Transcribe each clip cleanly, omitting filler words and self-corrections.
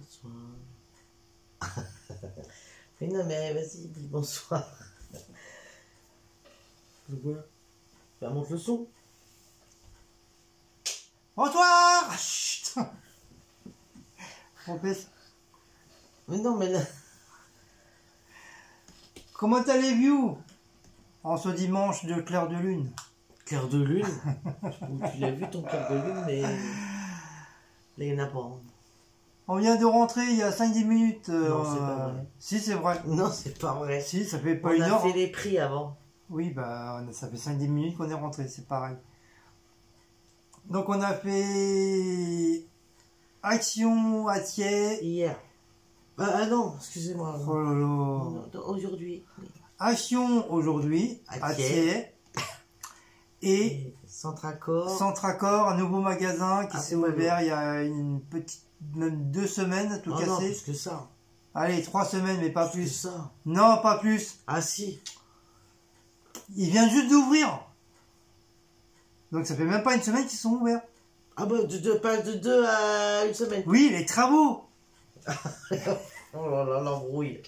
Bonsoir. Mais non, mais vas-y, dis bonsoir. Le quoi? Bah, monte le son. Bonsoir. Chut. On pèse. Mais non, mais là... Comment allez-vous en ce dimanche de clair de lune? Clair de lune. Tu l'as vu ton clair de lune, mais... Là, il n'y en a pas. On vient de rentrer il y a 5-10 minutes. Non, c'est pas vrai. Si, c'est vrai. Non, c'est pas vrai. Si, ça fait pas On une a heure. fait les prix avant. Oui, bah, ça fait 5-10 minutes qu'on est rentré, c'est pareil. Donc, on a fait Action à Thiers. Hier. Ah non, excusez-moi. Oh là là. Aujourd'hui. Action aujourd'hui à Thiers. Et Centracor. Centracor, un nouveau magasin qui s'est ouvert oui. il y a une petite, même 2 semaines, tout Oh cassé. non, plus que ça. Allez, 3 semaines, mais pas Plus plus. que ça. Non, pas plus. Ah si. Il vient juste d'ouvrir. Donc ça fait même pas une semaine qu'ils sont ouverts. Ah bah, pas de 2 à une semaine. Oui, les travaux. Oh là là, l'embrouille.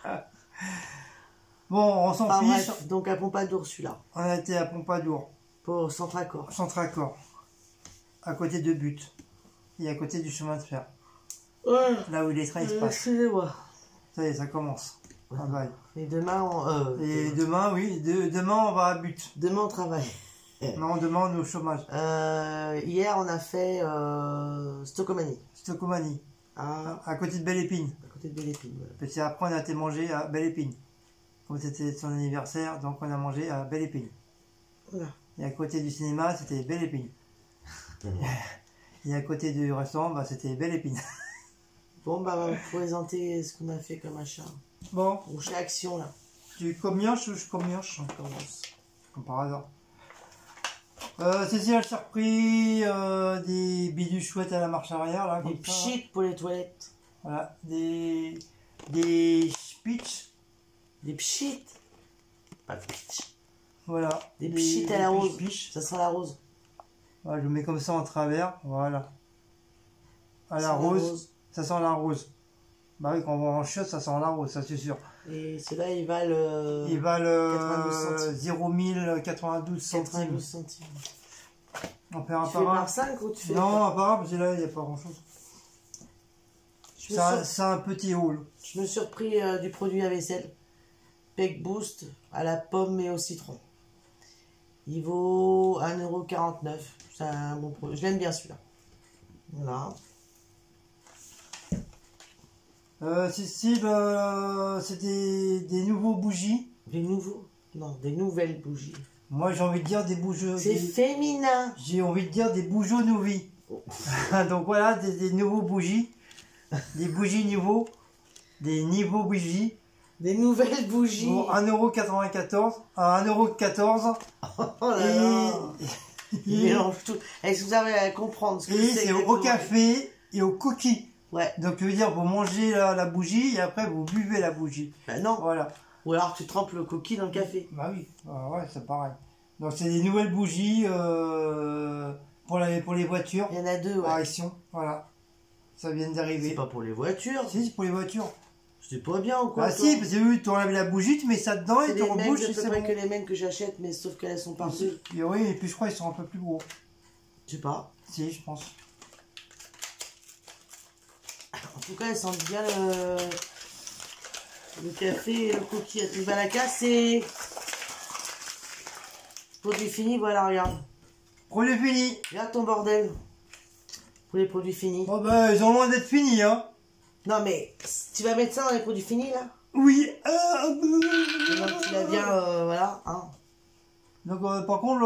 Bon, on s'en Ah, fiche. bref, donc à Pompadour, celui-là. On a été à Pompadour, Pour Centracor. Centracor, à côté de But et à côté du chemin de fer. Ouais. Là où les trains se passent. Excusez-moi. Ça y est, ça commence. Ouais. Ah bah. Et demain, Et demain, oui, demain on va à But. demain, on travaille. Non, demain on est au chômage. Hier, on a fait Stocomanie. Stocomanie, à côté de Belle-Épine. À côté de Belle-Épine. Voilà. Puis après, on a été manger à Belle-Épine. Comme c'était son anniversaire, donc on a mangé à Belle-Épine. Voilà. Et à côté du cinéma, c'était Belle-Épine. Et à côté du restaurant, bah, c'était Belle-Épine. Bon, bah, on va vous présenter ce qu'on a fait comme achat. Bon, Bon, chez Action, là. tu commioches ou je commioche? On commence. Comme par hasard. Cécile, elle s'est repris des bidules chouettes à la marche arrière. Là, Des comme ça. pchites pour les toilettes. Voilà, des spitch. Des pchites. Pas de pitch. Voilà. Des pchites à la rose. piches. Ça sent la rose. Voilà, je mets comme ça en travers. Voilà. À la Ça sent rose, ça sent la rose. Bah oui, quand on va en chiotte, ça sent la rose, ça c'est sûr. Et ceux-là, ils valent... Ils valent 92 0,092 centimes. 92 centimes. On fait un Tu fais par un. par 5 ou tu fais... Non, un par un, parce que là, il n'y a pas grand chose. C'est un petit haul. Je me suis repris du produit à vaisselle. Pec Boost à la pomme et au citron. Il vaut 1,49 €. C'est un bon produit. Je l'aime bien celui-là. Voilà. Cécile, c'est des nouveaux bougies. Des nouveaux? Non, des nouvelles bougies. Moi, j'ai envie de dire des bougies. C'est féminin. J'ai envie de dire des bougeons nouvis. Oh. Donc voilà, des nouveaux bougies. Des bougies niveaux. Des niveaux bougies. Des nouvelles bougies. Pour 1,94 €. À 1,14 €. Oh là là. Il mélange tout. Est-ce que vous avez à comprendre ce que Et c'est exactement au café et au cookie. Ouais. Donc, je veux dire, vous mangez la bougie et après, vous buvez la bougie. Ben non. Voilà. Ou alors tu trempes le cookie dans le café. Bah oui, ouais, c'est pareil. Donc, c'est des nouvelles bougies pour les voitures. Il y en a 2, Par ouais. Action. Voilà. Ça vient C'est d'arriver. pas pour les voitures. Si, c'est pour les voitures. C'est pas bien ou quoi? Ah toi si, parce que oui, tu enlèves la bougie, tu mets ça dedans C'est et tu les mêmes, rebouches à et peu c'est près bon. que les mêmes que j'achète, mais sauf qu'elles sont partout. Et oui, et puis je crois qu'ils sont un peu plus gros. Je sais pas. Si, je pense. En tout cas, elles sentent bien le café et le cookie. Tu vas la casser. Produit fini, voilà, regarde. Produit fini. Regarde ton bordel. Pour les produits finis. Bon ben, ils ont loin d'être finis, hein. Non, mais tu vas mettre ça dans les produits finis, là? Oui. Et donc, tu l'as bien, voilà, hein. Donc, par contre,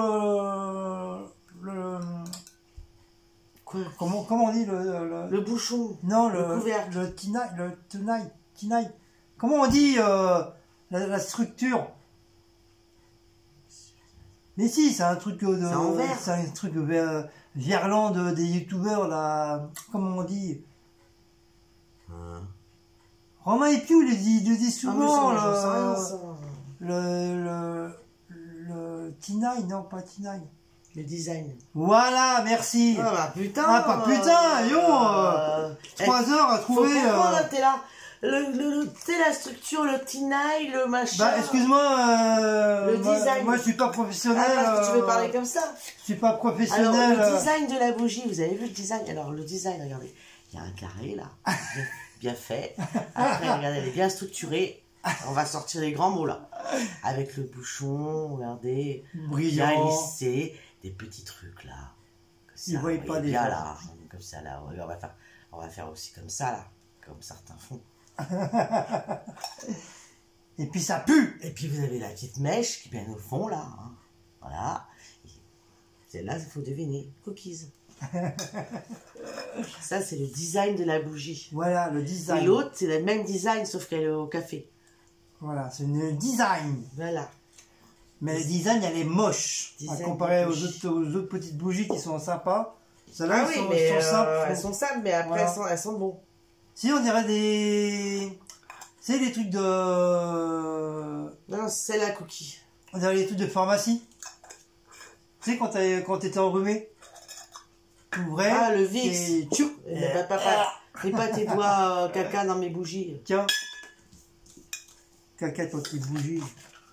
Quoi? comment on dit Le bouchon. non, le couvercle. le tenaille. Comment on dit la structure? Mais si, c'est un truc C'est en verre. c'est un truc virlant des youtubeurs là. Comment on dit? Romain Epiou le dit souvent. Ah, mais ça, j'en sais rien, ça. Le tinaille, non pas tinaille. Le design. Voilà, merci. Ah bah putain. Ah pas putain, yo 3 heures à Faut trouver. comprendre, là, t'es là. T'es la structure, le tinaille, le machin. Bah excuse-moi, Le design. moi je suis pas professionnel. Ah, parce que tu veux parler comme ça. Je suis pas professionnel. Alors, le design de la bougie, vous avez vu le design? Alors, le design, regardez, il y a un carré là, bien fait. Après, regardez, elle est bien structurée. On va sortir les grands mots là. Avec le bouchon, regardez, Brillant. bien lissé, des petits trucs là. Comme ça, Ils voient pas voyez des bien gens. là, comme ça là. On va faire aussi comme ça là, comme certains font. Et puis ça pue. Et puis vous avez la petite mèche qui est bien au fond là. Hein. Voilà. Celle-là, il faut deviner. Cookies. Ça, c'est le design de la bougie. Voilà, le Et design. l'autre, c'est le même design, sauf qu'elle est au café. Voilà, c'est le design. Voilà. Mais le design, elle est moche. Design Comparé de aux bougie. autres petites bougies qui sont sympas. Celles-là, Ah oui, elles mais sont simples. elles sont simples, mais après, Voilà. elles sont bons. Si, on dirait des... C'est des trucs de... Non, c'est la cookie. On dirait des trucs de pharmacie. Tu sais, quand t'étais enrhumé, tu ouvrais... Ah, le Vicks. Et tchou. Mets pas tes doigts caca dans mes bougies. Tiens. Caca, toi, petite bougie.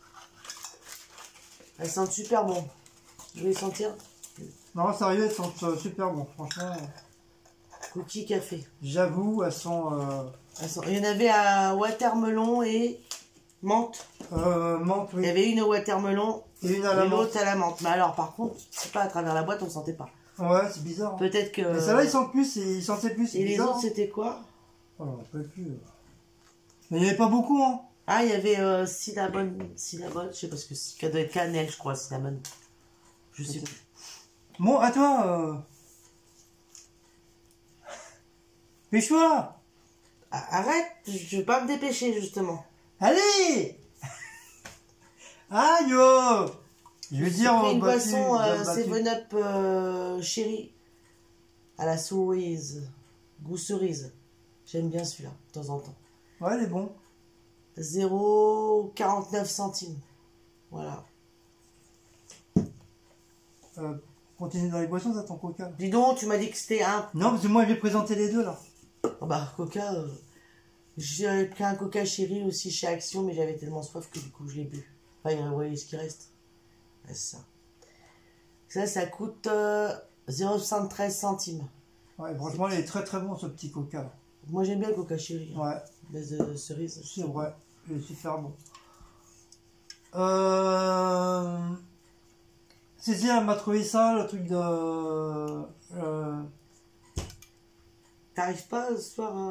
Elles sentent super bon. Je vais les sentir. Non, sérieux, elles sont super bon. Franchement, Cookie café. j'avoue, elles sont... Il y en avait à watermelon et menthe. menthe, Il y oui. avait une au watermelon Et une à la et menthe. l'autre à la menthe. Mais alors, par contre, c'est pas à travers la boîte, on sentait pas. Ouais, c'est bizarre. Hein. Peut-être que. Mais celle-là, ils sentent plus, ils sentaient plus. c'est Et les bizarre, autres, hein. c'était quoi? Oh, on peut plus. Mais il n'y avait pas beaucoup, hein. Ah, il y avait cinnamon, je sais pas ce que c'est. Ça doit être cannelle, je crois, cinnamon. Je sais plus. Bon, à toi. Pêche-toi. Arrête, je vais pas me dépêcher, justement. Allez. Aïe, oh. Je vais dire... J'ai pris une bah, boisson tu- bah, tu- 7-Up chéri à la cerise, goût cerise. J'aime bien celui-là, de temps en temps. Ouais, elle est bon. 0,49 centimes. Voilà. Continue dans les boissons, ça, ton coca. Dis donc, tu m'as dit que c'était un. Non, parce que moi, je vais présenter les deux, là. Oh bah, coca. J'ai pris un coca chéri aussi chez Action, mais j'avais tellement soif que du coup, je l'ai bu. Enfin, vous voyez ce qui reste. Ouais, c'est ça. Ça coûte 0,73 centimes. Ouais, franchement, il est très très bon, ce petit coca, là. Moi, j'aime bien le coca chéri. Hein. Ouais, Base de cerise. c'est vrai. Il est super bon. Cécile, elle m'a trouvé ça, le truc de... T'arrives pas ce soir à...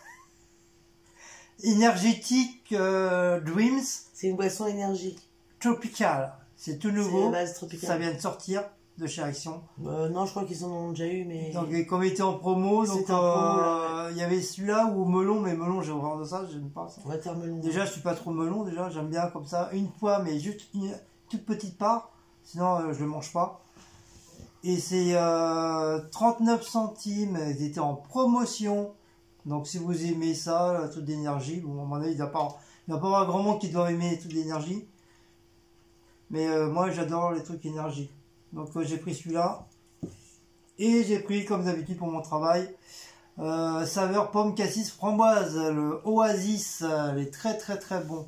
énergétique Dreams C'est une boisson énergique. Tropical. C'est tout C'est nouveau. la base tropicale. Ça vient de sortir de chez Action. Non, je crois qu'ils en ont déjà eu, mais... Donc, comme il était en promo, donc C'était en promo, là. il y avait celui-là ou melon, mais melon, j'ai horreur de ça, j'aime pas ça. Watermelon. Déjà, je suis pas trop melon, déjà, j'aime bien comme ça, une fois, mais juste une toute petite part, sinon je le mange pas. Et c'est 39 centimes, ils étaient en promotion. Donc si vous aimez ça, le truc d'énergie, bon, à mon avis, il ne doit pas y avoir grand monde qui doit aimer les trucs d'énergie. Mais moi, j'adore les trucs énergie. Donc j'ai pris celui-là. Et j'ai pris, comme d'habitude pour mon travail, saveur pomme, cassis, framboise, le Oasis, il est très très très bon.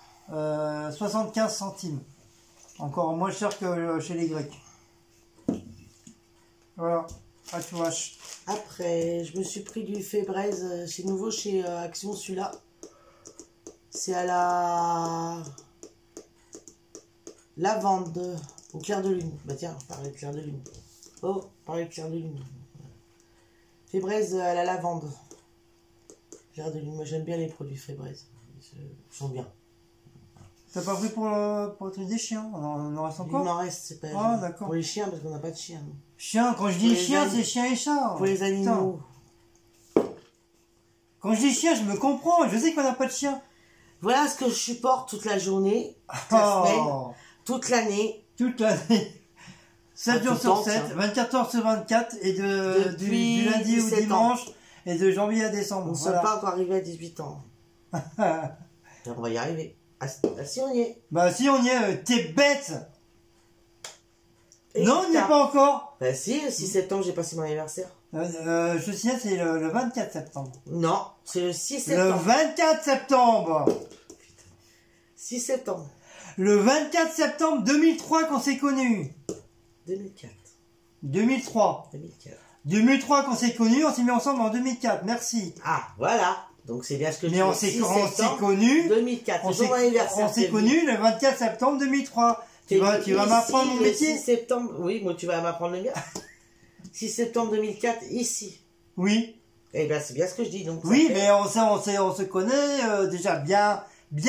75 centimes. Encore moins cher que chez les Grecs. Voilà, à tu vache. Après, je me suis pris du Fébraise, c'est nouveau chez Action celui-là. C'est à la lavande, au clair de lune. Bah tiens, parler de clair de lune. Oh, parler de clair de lune. Fébraise à la lavande. Clair de lune, moi j'aime bien les produits Fébraise. Ils sont bien. T'as pas pris pour le truc des chiens? On en reste Il encore? m'en reste, c'est pas... Ah, d'accord. Pour les chiens, parce qu'on n'a pas de chiens. nous. Chien, quand je dis Pour les chien, anim- c'est chien et chat. Pour les animaux. Putain. Quand je dis chien, je me comprends. Je sais qu'on n'a pas de chien. Voilà ce que je supporte toute la journée, toute la semaine, Oh, toute l'année. toute l'année. 7 Ah, jours tout sur le temps, 7, ça. 24 heures sur 24, et Depuis du lundi au 17 ans. dimanche, et de janvier à décembre. On ne Voilà. sont pas encore arrivé à 18 ans. Et on va y arriver. Ah si on y est. Bah si on y est, t'es bête. Non, il n'y est pas encore. Bah si, le 6 septembre, j'ai passé mon anniversaire. Je signale, c'est le 24 septembre. Non, c'est le 6 Le septembre. 24 septembre. 6 septembre. Le 24 septembre 2003 qu'on s'est connus. 2004. 2003. 2004. 2003 qu'on s'est connus, on s'est mis ensemble en 2004, merci. Ah, voilà. Donc c'est bien ce que je Mais dis. on s'est connus. 2004, On c'est mon anniversaire. s'est connus le 24 septembre 2003. Tu vas m'apprendre mon métier? 6 septembre, oui, moi tu vas m'apprendre le mien. 6 septembre 2004, ici. Oui. Eh bien, c'est bien ce que je dis. Donc, Oui, mais on se connaît déjà bien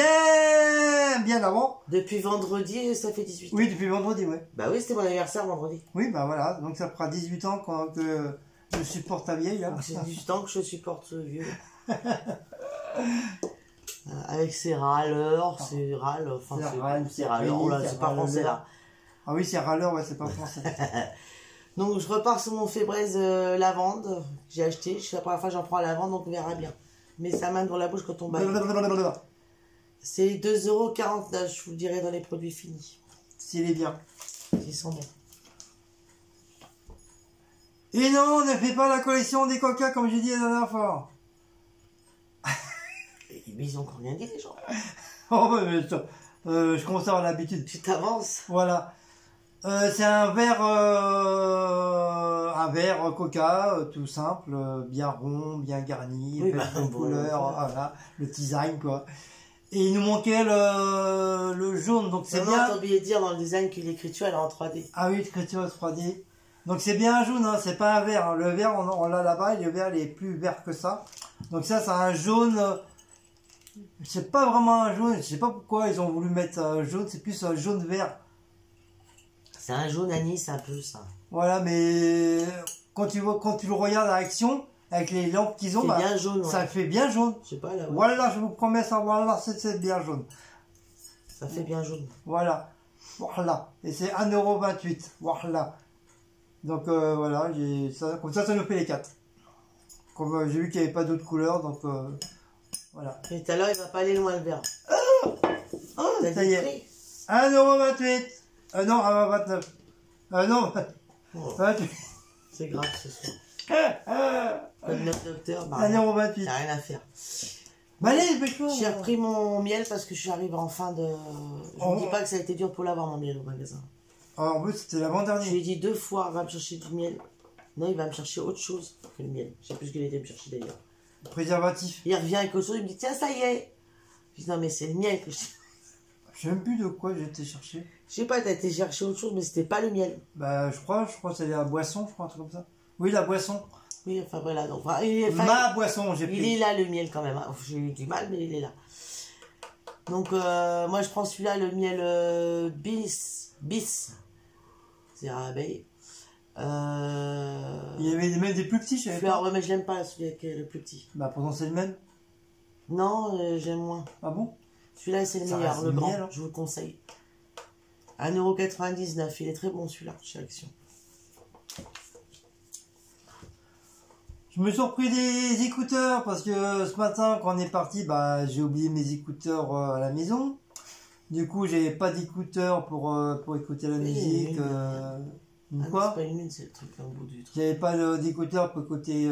avant. Depuis vendredi, ça fait 18 ans. Oui, depuis vendredi, ouais. Bah oui, c'était mon anniversaire vendredi. Oui, bah voilà, donc ça fera 18 ans que je supporte ta vieille, là. Donc c'est 18 ans que je supporte ce vieux. Avec ses râleurs, ses râles, enfin ses râleurs, oh là, c'est pas français là. Ah oui, c'est râleur, ouais, c'est pas français. Donc je repars sur mon Fébraise lavande que j'ai acheté. C'est la première fois que j'en prends à lavande, donc on verra bien. Mais ça mène dans la bouche quand on bat. C'est 2,49 €, je vous le dirai dans les produits finis. S'il est bien. Ils sont bons. Et non, on ne fait pas la collection des coca comme j'ai dit la dernière fois. Mais ils ont encore rien dit les gens. Oh, mais je commence à avoir l'habitude. Tu t'avances. Voilà. C'est un verre coca, tout simple, bien rond, bien garni, Oui, belle bon, couleur, voilà, le design quoi. Et il nous manquait le jaune, donc c'est bien. T'as oublié de dire dans le design que l'écriture elle est en 3D. Ah oui, l'écriture 3D. Donc c'est bien un jaune, hein, c'est pas un vert. Hein. Le vert, on l'a là-bas, et le vert il est plus vert que ça. Donc ça, c'est un jaune. C'est pas vraiment un jaune, je sais pas pourquoi ils ont voulu mettre un jaune, c'est plus un jaune vert. C'est un jaune anis un peu ça. Voilà, mais quand tu le regardes à l'action, avec les lampes qu'ils ont, C'est bien jaune, ça ouais. fait bien jaune. Je sais pas là. Ouais. Voilà, je vous promets ça, voilà, c'est bien jaune. Ça fait bien jaune. Voilà, voilà. Et c'est 1,28 €, voilà. Donc voilà, comme ça nous fait les 4. Comme j'ai vu qu'il n'y avait pas d'autres couleurs, donc voilà. Et tout à l'heure il va pas aller loin le vert. Oh, t'as Ça y dit est. prix 1,28 €. Non, 1,29 €. Non, Oh, 28. c'est grave ce soir. Pas de note docteur, bah, 1,28 €. t'as rien à faire. Bah allez, dépêche-toi. J'ai repris mon miel parce que je suis arrivé en fin de... Je ne dis pas que ça a été dur pour l'avoir mon miel au magasin. Alors, en plus, c'était Je l'avant-dernier. lui ai dit 2 fois, va me chercher du miel. Non, il va me chercher autre chose que le miel. Je sais plus ce qu'il était me chercher d'ailleurs. Préservatif. Il revient avec autre chose, il me dit tiens, ça y est. Je dis non, mais c'est le miel que je. Je sais même plus de quoi j'ai été chercher. Je sais pas, t'as été chercher autre chose, mais c'était pas le miel. Bah, je crois que c'est la boisson, je crois, un truc comme ça. Oui, la boisson. Oui, enfin voilà. Donc, Ma boisson, j'ai il pris. est là le miel quand même. Hein. J'ai eu du mal, mais il est là. Donc, moi je prends celui-là, le miel bis. C'est à abeille. Il y avait même des plus petits, je savais Fleur, pas. ouais, mais je l'aime pas celui qui est le plus petit. Bah, pourtant, c'est le même. Non, j'aime moins. Ah bon? Celui-là, c'est le Ça meilleur, reste le le grand. miel, hein. Je vous le conseille. 1,99 €. Il est très bon celui-là, chez Action. Je me suis repris des écouteurs parce que ce matin, quand on est parti, bah, j'ai oublié mes écouteurs à la maison. Du coup, j'avais pas d'écouteurs pour écouter la musique. Ah, Quoi? c'est pas une mine, c'est le truc au bout du truc. J'avais pas d'écouteurs pour écouter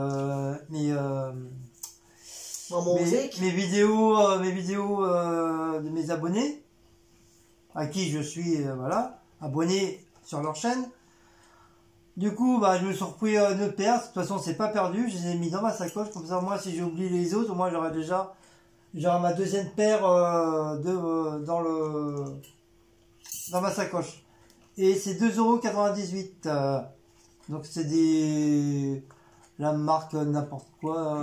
mes vidéos de mes abonnés, à qui je suis voilà, abonné sur leur chaîne. Du coup, bah, je me suis repris une autre paire. De toute façon, c'est pas perdu. Je les ai mis dans ma sacoche. Comme ça, moi, si j'ai oublié les autres, moi, j'aurai ma deuxième paire dans ma sacoche. Et c'est 2,98 €. Donc, c'est la marque n'importe quoi.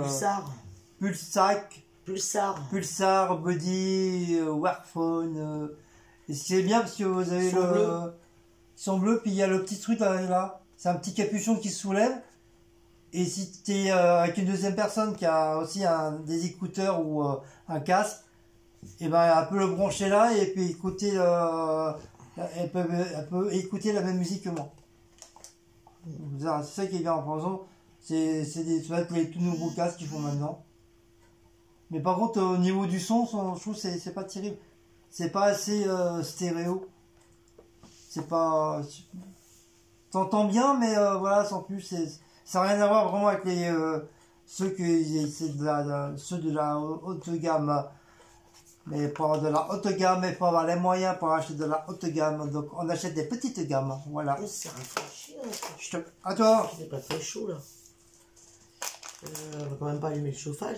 Pulsar, Body, Wearphone. Et ce qui est bien, parce que vous avez ils sont bleus, puis il y a le petit truc là. C'est un petit capuchon qui se soulève. Et si tu es avec une deuxième personne qui a aussi des écouteurs ou un casque, et ben elle peut le brancher là et puis écouter, elle peut écouter la même musique que moi. C'est ça qui est bien en faisant. Ça va être les tout nouveaux casques qu'ils font maintenant. Mais par contre, au niveau du son, je trouve que c'est pas terrible. C'est pas assez stéréo. C'est pas. t'entends bien, mais voilà, sans plus, ça n'a rien à voir vraiment avec les ceux ceux de la haute gamme. Mais pour de la haute gamme, il faut avoir les moyens pour acheter de la haute gamme. Donc on achète des petites gammes. Voilà. Oh, c'est rafraîchi, hein. À toi. Il n'est pas très chaud là. On va quand même pas allumer le chauffage.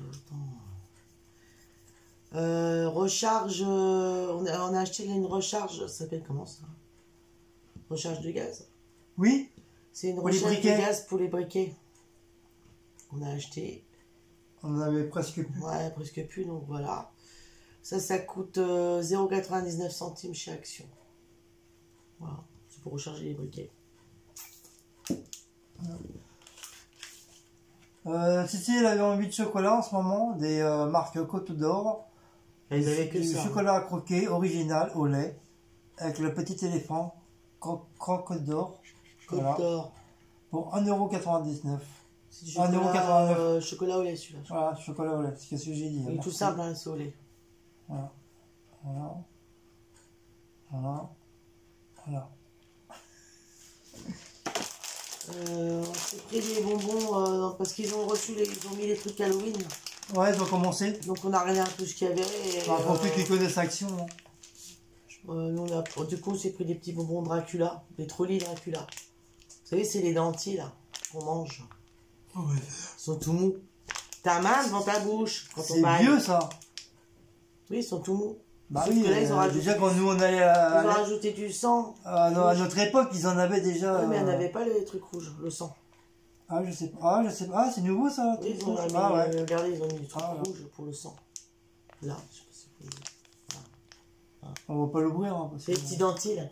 Recharge. On a acheté là, une recharge. Ça s'appelle comment ça? Recharge de gaz. Oui. C'est une Pour les recharge de briquets. gaz pour les briquets. On a acheté. On en avait presque plus. Ouais, presque plus, donc voilà. Ça coûte 0,99 centimes chez Action. Voilà, c'est pour recharger les briquets. Titi, elle avait envie de chocolat en ce moment, des marques Côte d'Or. Ils avaient que Du ça. chocolat à croquer original au lait, avec le petit éléphant, croque d'or. Côte Voilà. d'Or. Pour 1,99 €. C'est du 1,89 chocolat, chocolat au lait celui-là. Voilà, chocolat au lait, c'est ce que j'ai dit. Il est tout Merci. simple, hein, c'est au lait. Voilà. Voilà. Voilà. Voilà. On s'est pris des bonbons parce qu'ils ont reçu ils ont mis les trucs Halloween. Ouais, ils ont commencé. Donc on a regardé un peu ce qu'il y avait. Et, Pour ceux qui connaissent Action. Hein. nous, du coup, on s'est pris des petits bonbons Dracula, des trolleys Dracula. Vous savez, c'est les dentiers là qu'on mange. Ouais. Ils sont tout mous. Ta main devant ta bouche quand on C'est baille. vieux ça. Oui, ils sont tout mous. Bah Sauf oui, que là, ils ont rajouté déjà du- quand nous on allait Ils ont rajouté du sang. à notre époque, ils en avaient déjà. Oui, mais elle n'avait pas les trucs rouges, le sang. Ah, je sais pas. Ah, je sais pas. Ah, c'est nouveau ça. Oui, ils ont mis, Ah, ouais. regardez, ils ont mis du truc Ah, ouais. rouge pour le sang. Là, je sais pas si vous voyez. On va pas l'ouvrir. Hein, parce C'est les que- petits dentiers là.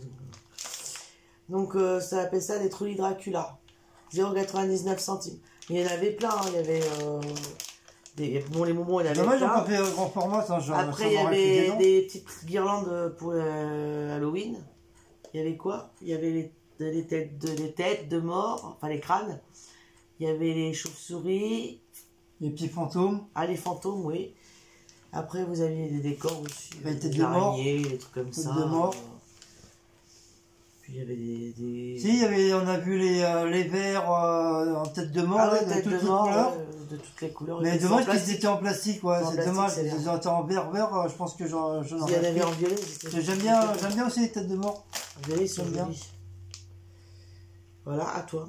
Donc ça appelle ça des trolleys Dracula. 0,99 centimes. Mais il y en avait plein. Hein. Il y avait bon, les bonbons, il y en avait Dommage, ils ont plein. pas fait grand format. Ça, Après, il y avait des petites guirlandes pour Halloween. Il y avait quoi? Il y avait les têtes de mort, enfin les crânes. Il y avait les chauves-souris. Les petits fantômes. Ah, les fantômes, oui. Après, vous aviez des décors aussi. Les têtes des de mort. araignées, des trucs comme Têtes ça. de mort. Puis il y avait des... Si, on a vu les verres en tête de mort, Ah là, ouais, de tête toutes de les mort, couleurs. de toutes les couleurs. Mais Ils dommage sont en qu'ils plastique. étaient en plastique, ouais. Ils sont en C'est plastique, dommage c'est qu'ils bien. étaient en vert, je pense que j'en Il y en aurais avait pris. en violet. J'aime bien aussi les têtes de mort. Les violets, ils sont J'aime bien. jolis. Voilà, à toi.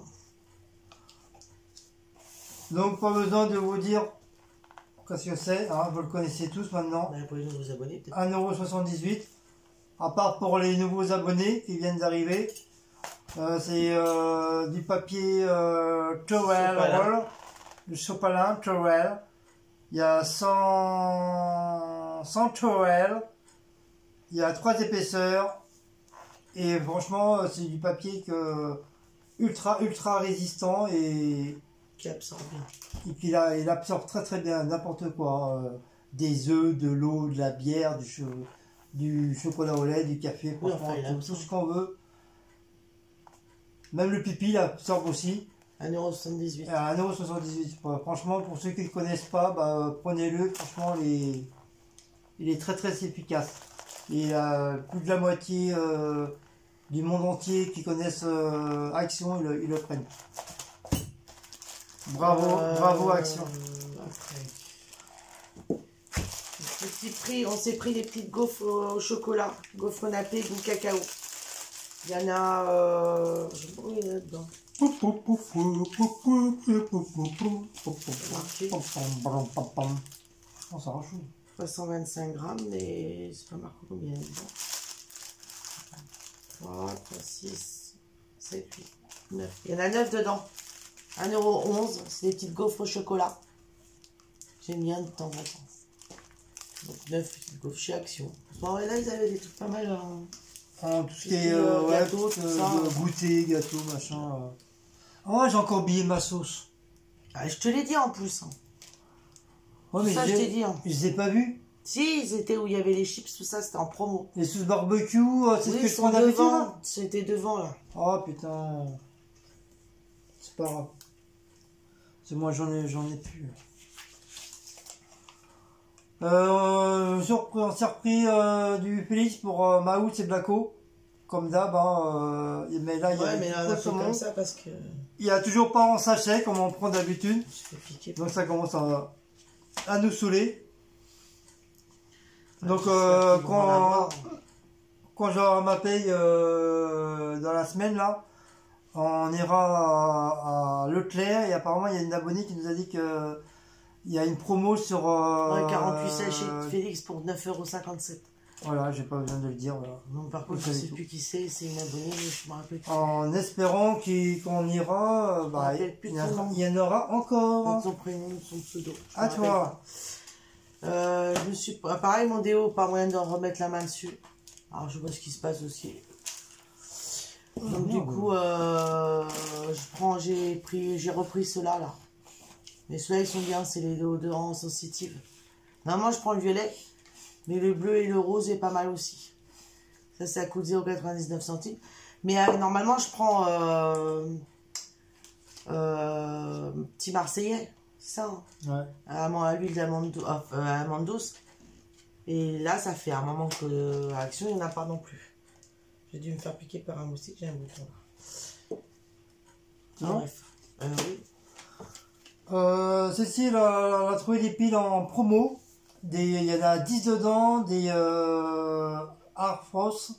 Donc pas besoin de vous dire qu'est-ce que c'est, hein, vous le connaissez tous maintenant. Pour les nouveaux abonnés, peut-être. 1,78 €. À part pour les nouveaux abonnés qui viennent d'arriver. C'est du papier towel roll, du sopalin towel. Il y a 100 towel. Il y a 3 épaisseurs. Et franchement, c'est du papier ultra résistant et Qui absorbe bien. puis il absorbe très bien n'importe quoi. Des œufs, de l'eau, de la bière, du chocolat au lait, du café, Oui, franchement, enfin, il tout absorbe. ce qu'on veut. Même le pipi, il absorbe aussi. 1,78 €. À 1,78 €. Franchement, pour ceux qui ne le connaissent pas, prenez-le. Franchement, il est très efficace. Et plus de la moitié du monde entier qui connaissent Action, ils le prennent. Bravo Action. Après. Petit prix, on s'est pris des petites gaufres au chocolat. Gaufres nappées, goût cacao. Il y en a... je sais pas où il y en a dedans. Oh, ça rend chaud. 325 grammes, mais c'est pas marqué combien il y a dedans. 3, 6, 7, 8, 9. Il y en a 9 dedans. 1,11 €. C'est des petites gaufres au chocolat. J'aime bien de temps en temps. Donc 9 petites gaufres chez Action. Bon, et là, ils avaient des trucs pas mal. Tout ce qui est gâteau, tout ça. goûter, gâteau, machin. Oh, j'ai encore oublié ma sauce. Ah, je te l'ai dit en plus. Hein. Ouais, mais Ça, je t'ai dit. Hein. je les ai pas vus. Si, c'était où il y avait les chips, tout ça, c'était en promo. Les sauces barbecue, c'est Oui, ce que ils je sont prends d'habitude. devant. C'était devant, là. Oh putain. C'est pas grave. C'est moi, j'en ai plus. On s'est repris du Félix pour Maout et Blacko. comme d'hab, hein, mais là, il y a Ouais, mais là, on a fait comment comme ça parce que il n'y a toujours pas en sachet comme on prend d'habitude. je fais piquer. Donc ça commence à nous saouler. Donc J'espère qu'ils vont en avoir. quand j'aurai ma paye dans la semaine là, on ira à Leclerc et apparemment il y a une abonnée qui nous a dit que il y a une promo sur Ouais, 48 sachets de Félix pour 9,57 €. voilà, j'ai pas besoin de le dire. Voilà. Non, par contre, je sais plus qui c'est une abonnée, mais je me rappelle plus. En espérant qu'on ira, bah, rappelle plus de son nom. il y en aura encore. Son prénom, son pseudo. À toi. Je me suis. Pareil, mon déo, pas moyen de remettre la main dessus. Alors, je vois ce qui se passe aussi. Donc, du coup, j'ai repris ceux-là, là. Mais ceux-là, ils sont bien, c'est les déodorants sensitifs. Normalement, je prends le violet, mais le bleu et le rose est pas mal aussi. Ça coûte 0,99 centimes. Mais normalement, je prends petit Marseillais, c'est ça, hein, Ouais. à l'huile d'amande douce. Et là, ça fait un moment que Action, il n'y en a pas non plus. J'ai dû me faire piquer par un moustique, j'ai un bouton là. Non. Bref. Oui. Cécile a trouvé des piles en promo. Il y en a 10 dedans, des Air Force,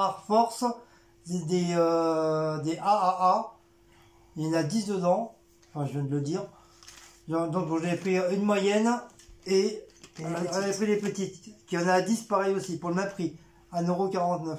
des AAA. Il y en a 10 dedans. Enfin, je viens de le dire. Donc j'ai pris une moyenne et elle a pris les petites. Il y en a 10 pareil aussi, pour le même prix. 1,49 €.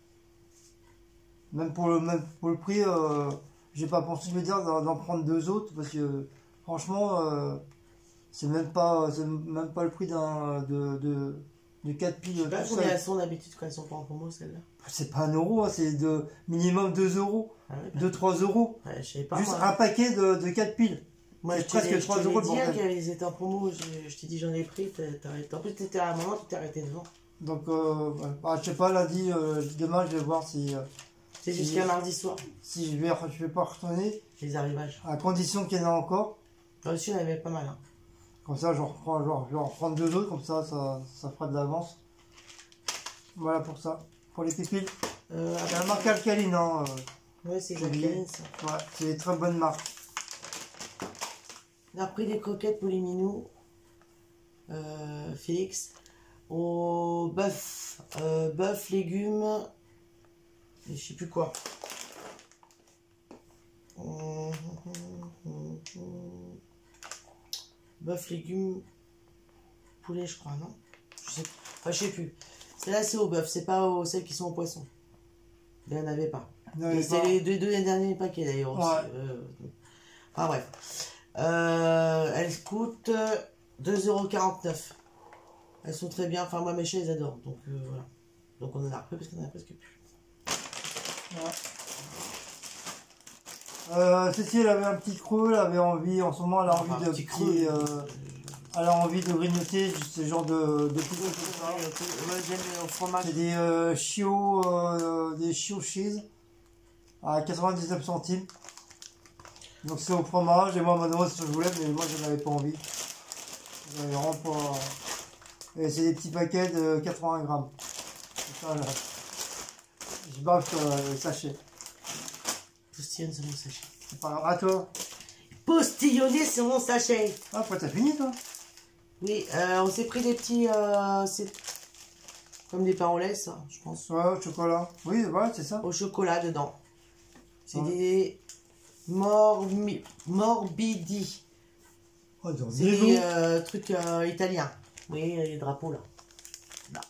Même pour le prix, j'ai pas pensé de me dire d'en prendre deux autres parce que franchement, c'est même pas le prix de 4 piles. Je sais pas tout combien seul. elles sont d'habitude quand elles sont pas en promo, celles-là. C'est pas 1 €, hein, c'est de minimum 2 €, Ah ouais, bah, 2-3 €. ouais, je sais pas. Juste Moi, un paquet de 4 piles. moi c'est je presque t'ai 3 € dit le bordel. qu'elles étaient en promo. Je t'ai dit j'en ai pris. T'as arrêté. En plus, t'étais à un moment, tu t'es arrêté devant. Donc, je sais pas, lundi, demain, je vais voir si C'est jusqu'à mardi soir, je vais pas retourner, les arrivages. à condition qu'il y en ait encore. Moi aussi, il y en avait pas mal. Hein. Comme ça, je vais en reprendre deux autres, comme ça fera de l'avance. Voilà pour ça. Pour les pépilles. La marque Alcaline, hein. Ouais, c'est j'ai oublié. Jacqueline, ça. Ouais, c'est une très bonne marque. On a pris des croquettes pour les minous. Félix. Au bœuf. Bœuf, légumes. Et je sais plus quoi. Bœuf, légumes. Poulet, je crois, non? Je sais plus. Celle-là, c'est au bœuf, c'est pas celles qui sont au poisson. Il n'y en avait pas. Et c'est les deux derniers paquets d'ailleurs aussi. Ouais. Enfin bref. Elles coûtent 2,49 €. Elles sont très bien. Enfin, moi, mes chiens, ils adorent. Donc voilà. Donc on en a repris parce qu'on en a presque plus. Ouais. Cécile avait un petit creux, elle avait envie, en ce moment, elle a envie de petits. Elle a envie de grignoter ce genre de petits trucs comme ça. Moi, j'aime le fromage. C'est des chiots cheese à 99 centimes. Donc c'est au fromage et moi maintenant ce que je voulais mais moi je n'avais pas envie. J'avais vraiment pas. Et c'est des petits paquets de 80 grammes. C'est ça, là. Je baffe le sachet. Postillonne sur mon sachet. C'est pas grave. À toi. Postillonner sur mon sachet. Ah, après t'as fini toi? Oui, on s'est pris des petits. C'est comme des pains au lait, ça, je pense. Ouais, au chocolat. Oui, voilà, c'est ça. Au chocolat dedans. C'est Ouais. des morbidi. Oh, dans C'est des trucs italiens. Oui, les drapeaux là. Là.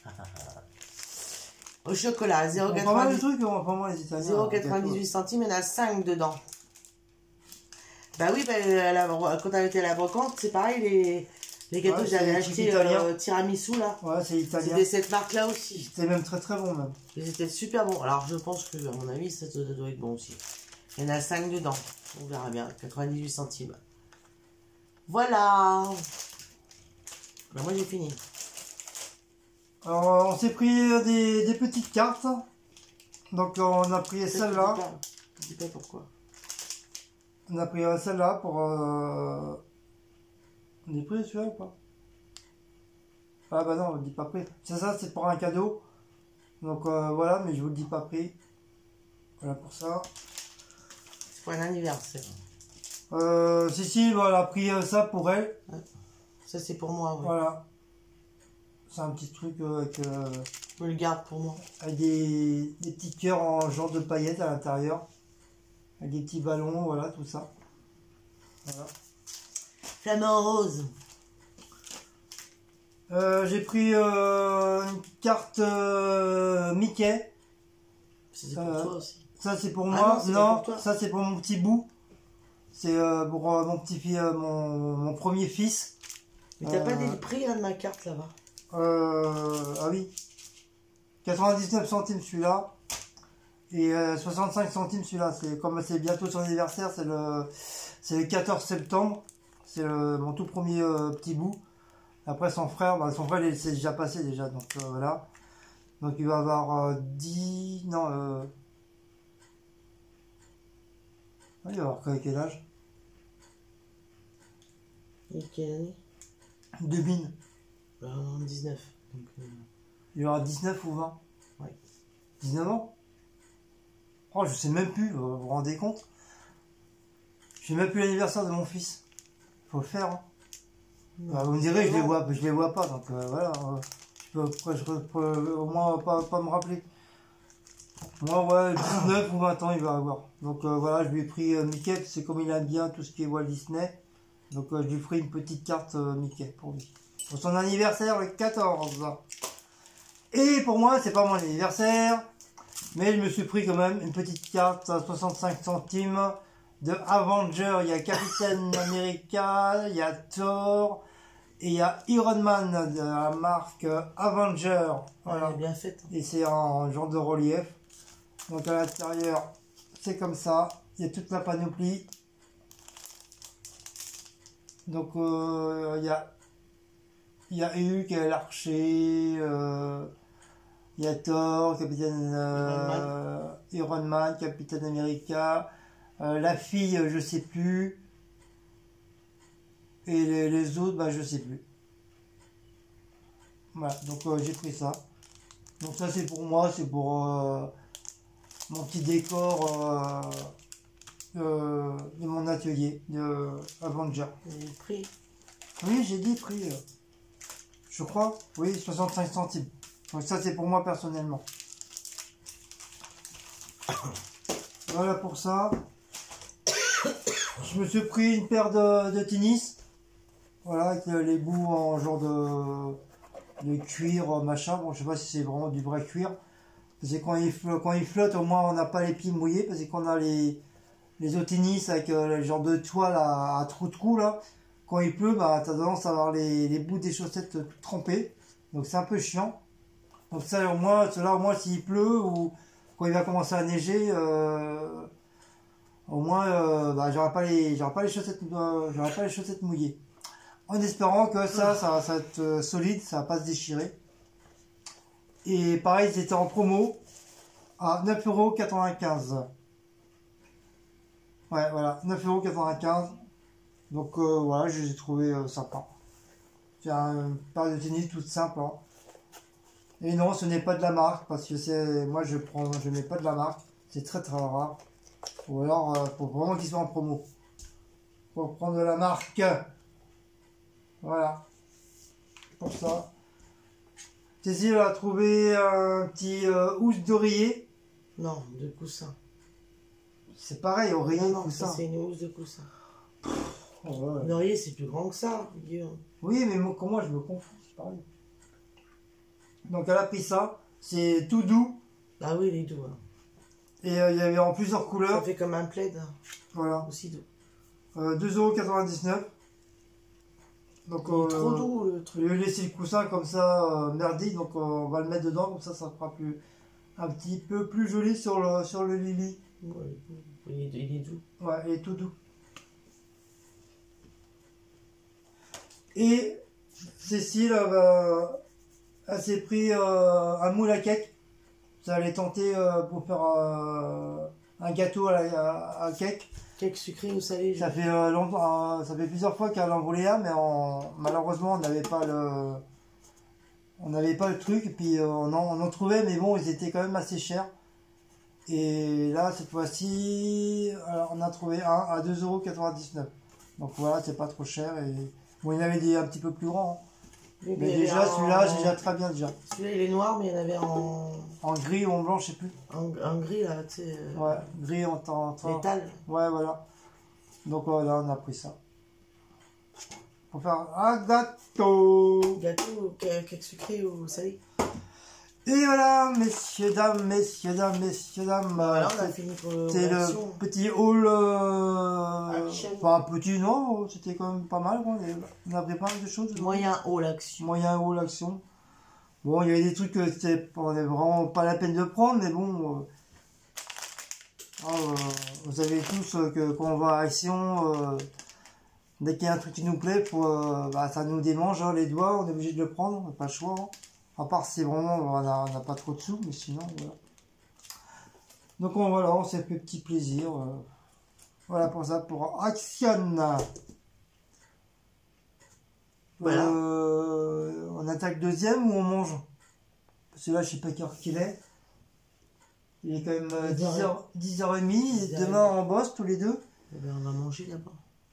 Au chocolat, Pas mal de 0,98 trucs, pas mal les Italiens. centimes, il y en a 5 dedans. Bah oui, bah, quand elle était à la brocante, c'est pareil, les gâteaux que j'avais achetés tiramisu là. Ouais, c'est italien. C'était cette marque là aussi. C'était même très très bon même. Ils étaient super bons. Alors je pense que, à mon avis, ça doit être bon aussi. Il y en a 5 dedans. On verra bien. 98 centimes. Voilà. Ben, moi j'ai fini. Alors, on s'est pris des petites cartes. Donc on a pris celle-là. Je dis pas pourquoi. On a pris celle-là pour... On est pris celui-là ou pas? Ah bah non, on dit pas pris. C'est ça, c'est pour un cadeau. Donc voilà, mais je vous le dis pas prix. Voilà pour ça. C'est pour un anniversaire. Si, voilà, elle a pris ça pour elle. Ouais. Ça, c'est pour moi, ouais. Voilà. C'est un petit truc avec, Je le garde pour moi. avec des petits cœurs en genre de paillettes à l'intérieur. Avec des petits ballons, voilà, tout ça. Voilà. Flamant rose. J'ai pris une carte Mickey. C'est pour toi aussi. Ça c'est pour Ah moi. non, c'est pas Non, pour toi. ça c'est pour mon petit bout. C'est pour mon petit fils, mon premier fils. Mais t'as pas dit le prix là, de ma carte là-bas? Ah oui. 99 centimes celui-là. Et 65 centimes celui-là. C'est comme c'est bientôt son anniversaire, c'est le 14 septembre. C'est mon tout premier petit bout. Après son frère, il s'est déjà passé déjà, donc voilà. Donc il va avoir 10... Non, il va avoir quel âge? Et quelle année? 2000. En 19. Donc, Il va avoir 19 ou 20? Ouais. 19 ans? Oh, je sais même plus, vous vous rendez compte? Je sais même plus l'anniversaire de mon fils. Faut le faire, hein. Bah, vous me direz, je les vois pas, donc voilà. Je peux au moins pas me rappeler. Moi, ouais, 19 ou 20 ans, il va avoir. Donc voilà, je lui ai pris Mickey, c'est comme il aime bien tout ce qui est Walt Disney. Donc je lui ai pris une petite carte Mickey pour lui. Pour son anniversaire, le 14. Et pour moi, c'est pas mon anniversaire, mais je me suis pris quand même une petite carte à 65 centimes de Avenger. Il y a Captain America, il y a Thor, et il y a Iron Man de la marque Avenger. Voilà. Elle est bien faite. Et c'est en genre de relief. Donc à l'intérieur, c'est comme ça. Il y a toute la panoplie. Donc il y a Hulk, il y a l'archer, il y a Thor, Capitaine Iron Man, Capitaine America, la fille, je sais plus. Et les autres, bah, je sais plus. Voilà, donc j'ai pris ça. Donc ça c'est pour moi, c'est pour mon petit décor de mon atelier de Avenger. Et le prix? Oui, j'ai dit prix. Je crois. Oui, 65 centimes. Donc ça c'est pour moi personnellement. Voilà pour ça. Je me suis pris une paire de tennis. Voilà, avec les bouts en genre de cuir, machin. Bon, je sais pas si c'est vraiment du vrai cuir. Parce que quand il flotte, au moins on n'a pas les pieds mouillés. Parce qu'on a les au tennis avec le genre de toile à trous de cou là. Quand il pleut, bah, tu as tendance à avoir les bouts des chaussettes tout trempés. Donc c'est un peu chiant. Donc ça, au moins, cela, au moins s'il pleut ou quand il va commencer à neiger, au moins bah, j'aurai pas les chaussettes, j'aurai pas les chaussettes mouillées. En espérant que ça va être solide, ça va pas se déchirer. Et pareil, c'était en promo à 9,95 €. Ouais, voilà, 9,95 €. Donc voilà, je les ai trouvés sympas. C'est une paire de tennis toute simple. Hein. Et non, ce n'est pas de la marque, parce que moi je mets pas de la marque. C'est très très rare. Ou alors, faut vraiment qu'ils soient en promo. Faut prendre de la marque. Voilà. Pour ça. Cécile a trouvé un petit housse d'oreiller. Non, de coussin. C'est pareil, oreiller, Non, coussin. c'est une housse de coussin. Oh, ouais. L'oreiller, c'est plus grand que ça, Guillaume. Oui, mais moi je me confonds, c'est pareil. Donc elle a pris ça. C'est tout doux. Ah oui, il est doux. Hein. Et il y avait en plusieurs Ça couleurs. fait comme un plaid. Hein. Voilà. Aussi doux. 2,99 €. Donc, Il est trop doux le je truc. vais laisser le coussin comme ça, merdique. Donc on va le mettre dedans. Comme ça fera un petit peu plus joli sur le Lily. Ouais, il est doux. Ouais, il est tout doux. Et Cécile, elle s'est pris un moule à cake. Ça allait tenter pour faire un gâteau à cake. Cake sucré ou salé? Ça fait ça fait plusieurs fois qu'elle a envolé un, mais malheureusement on n'avait pas On n'avait pas le truc, et puis on en trouvait, mais bon, ils étaient quand même assez chers. Et là, cette fois-ci, on a trouvé un à 2,99 €. Donc voilà, c'est pas trop cher. Et bon, il y en avait des un petit peu plus grands, hein. Oui, Mais déjà, celui-là, c'est déjà très bien déjà. Celui-là, il est noir, mais il y en avait En gris ou en blanc, je sais plus. en gris, là, tu sais. Ouais, gris en Métal. Ouais, voilà. Donc voilà, on a pris ça. Pour faire un gâteau. Gâteau, cake sucré ou salé. Et voilà, messieurs, dames, messieurs, dames, messieurs, dames. Voilà, on a fini pour C'est le l'action. petit haul. Action. Enfin, petit, non, c'était quand même pas mal. Quoi. On a pris pas mal de choses. Moyen haut l'action. Moyen haul action. Bon, il y avait des trucs que c'était vraiment pas la peine de prendre, mais bon. Vous savez tous que quand on va à Action, dès qu'il y a un truc qui nous plaît, ça nous démange hein, les doigts, on est obligé de le prendre, on n'a pas le choix. Hein. À part si vraiment on n'a pas trop de sous, mais sinon, voilà. Donc voilà, on s'est fait petit plaisir. Voilà pour ça, pour Action. Voilà. On attaque deuxième ou on mange? Parce que là, je sais pas quelle heure qu'il est. Il est quand même 10h30. Et demain, on bosse tous les deux. Eh ben, on va manger d'abord.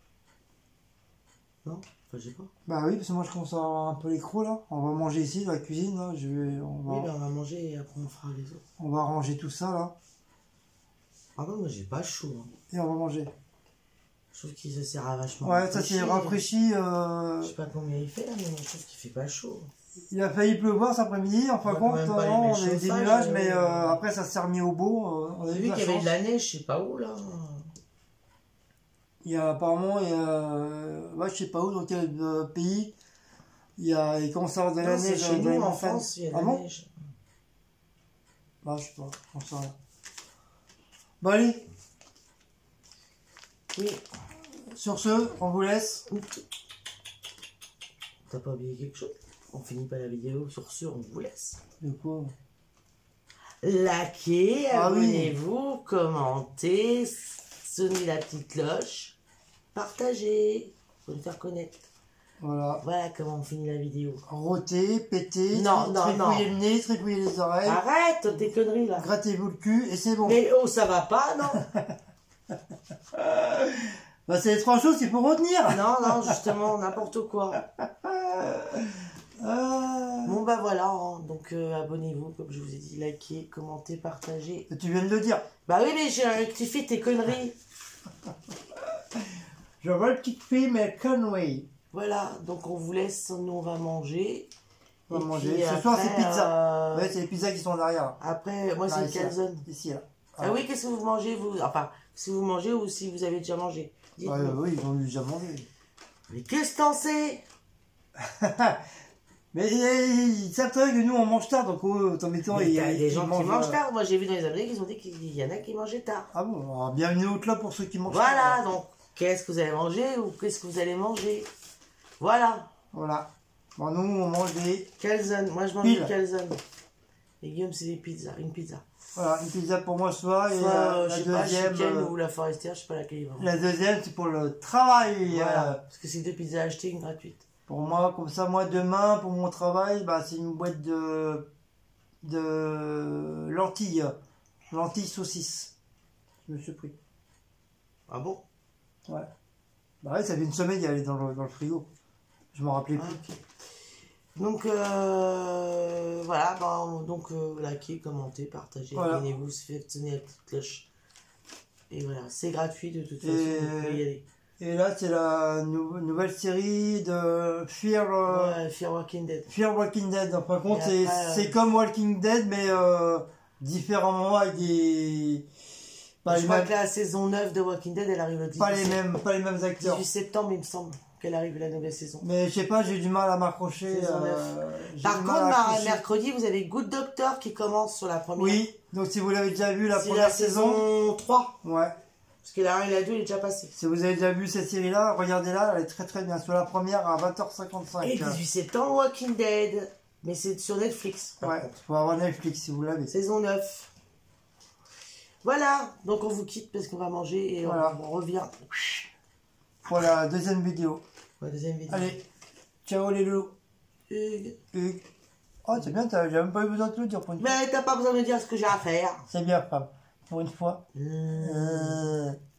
Non? Enfin, je sais pas. Bah oui, parce que moi, je commence à avoir un peu les crocs là. On va manger ici, dans la cuisine. Là. Oui, ben, on va manger et après on fera les autres. On va ranger tout ça là. Ah non, moi j'ai pas chaud. Hein. Et on va manger. Je trouve que ça sert à vachement. Ouais, ça c'est rafraîchi. Je sais pas combien il fait là, mais je trouve qu'il fait pas chaud. Il a failli pleuvoir cet après-midi. En fin de compte, on a eu des nuages, mais après ça s'est remis au beau. On a vu qu'il y avait de la neige, je sais pas où là. Il y a apparemment, ouais, je sais pas où, dans quel pays, il commence à avoir de la neige. Chez nous en France, il y a de la neige. Bah, je sais pas, j'en sais rien. Bon, allez. Oui. Sur ce, on vous laisse. T'as pas oublié quelque chose? On finit pas la vidéo. Sur ce, on vous laisse. De quoi? Likez, abonnez-vous, commentez, sonnez la petite cloche, partagez, faut nous faire connaître. Voilà. Voilà comment on finit la vidéo. Rôtez, pétez, trifouillez le nez, trifouillez les oreilles. Arrête tes conneries là. Grattez-vous le cul et c'est bon. Mais oh, ça va pas, non? Bah, c'est les trois choses qu'il faut retenir. Non, justement, n'importe quoi. Bon bah voilà, hein. Donc abonnez-vous, comme je vous ai dit, likez, commentez, partagez. Tu viens de le dire. Bah oui, mais j'ai rectifié tes conneries. Je rectifie mes conneries. Voilà, donc on vous laisse, nous on va manger. On va manger. Ce soir c'est pizza. Ouais, c'est les pizzas qui sont derrière. Après, moi c'est une calzone. Ici là. Ah oui, qu'est-ce que vous mangez vous? Enfin, si vous mangez ou si vous avez déjà mangé. Oui, ils ont déjà mangé. Mais qu'est-ce que t'en sais? Mais ils savent très bien que nous on mange tard, donc autant mettant il y a des gens qui mangent tard. Moi j'ai vu dans les abonnés qu'ils ont dit qu'il y en a qui mangeaient tard. Ah bon, alors, bienvenue au club pour ceux qui mangent tard. Voilà, donc qu'est-ce que vous allez manger ou qu'est-ce que vous allez manger? Voilà. Voilà. Bon, nous on mange des calzones. Moi je mange des calzones. Et Guillaume c'est des pizzas, une pizza. Voilà, une pizza pour moi ce soir et la deuxième. Chicken ou la Forestière, je sais pas laquelle il va. La deuxième c'est pour le travail. Voilà, parce que c'est deux pizzas achetées, une gratuite. Pour moi, comme ça, moi demain pour mon travail, bah c'est une boîte de lentilles saucisses. Je me suis pris. Ah bon? Ouais. Bah ouais, ça fait une semaine qu'elle est dans le frigo. Je m'en rappelais plus. Okay. Donc voilà, donc likez, commentez, partagez, abonnez-vous, faites sonner la petite cloche. Et voilà, c'est gratuit de toute façon, vous pouvez y aller. Et là, c'est la nouvelle série de Fear Walking Dead. Fear Walking Dead. En fin de compte, c'est comme Walking Dead, mais différemment avec des. Je crois que la saison 9 de Walking Dead, elle arrive le 18 pas les mêmes acteurs. 18 septembre, il me semble qu'elle arrive la nouvelle saison. Mais je sais pas, j'ai du mal à m'accrocher. Par contre, mercredi, vous avez Good Doctor qui commence sur la première. Oui, donc si vous l'avez déjà vu la première saison 3. Ouais. Parce que la 1 et la 2, il est déjà passé. Si vous avez déjà vu cette série-là, regardez-la, elle est très très bien. Sur la première à 20h55. Et 18 septembre, Walking Dead. Mais c'est sur Netflix. Ouais, faut avoir Netflix si vous l'avez. Saison 9. Voilà, donc on vous quitte parce qu'on va manger et on revient. Pour la deuxième vidéo. Pour la deuxième vidéo. Allez, ciao les loups. Hugues. Hugues. Oh, c'est bien, j'ai même pas eu besoin de te le dire pour une fois. Mais t'as pas besoin de me dire ce que j'ai à faire. C'est bien, femme. Pour une fois.